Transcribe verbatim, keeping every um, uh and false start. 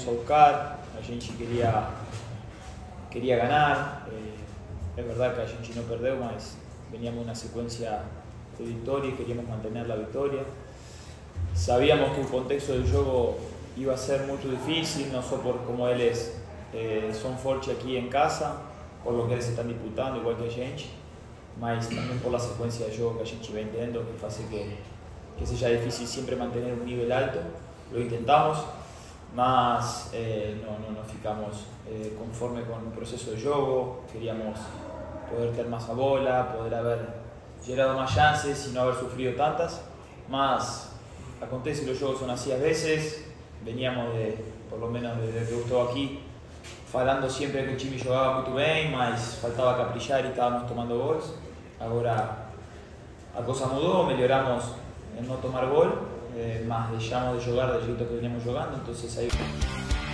a buscar, a gente queria, queria ganhar. É, é verdade que a gente não perdeu, mas veníamos uma sequência de vitória e queríamos manter a vitória. Sabíamos que o contexto do jogo iba a ser muito difícil, não só por como eles eh, são fortes aqui em casa, por lo que eles estão disputando, igual que a gente, mas também por a sequência de jogo que a gente vem tendo, que faz que, que seja difícil sempre manter um nível alto. Lo intentamos, mas eh, não, não, não ficamos eh, conforme com o processo de jogo. Queríamos poder ter mais a bola, poder haver gerado mais chances e não haver sofrido tantas, mas acontece que os jogos são assim às vezes. Veníamos, de, por lo menos desde que eu estou aqui, falando sempre que o time jogava muito bem, mas faltava caprichar e estávamos tomando gols. Agora a coisa mudou, melhoramos em não tomar gol, eh, mas deixamos de jogar do jeito que veníamos jogando, então aí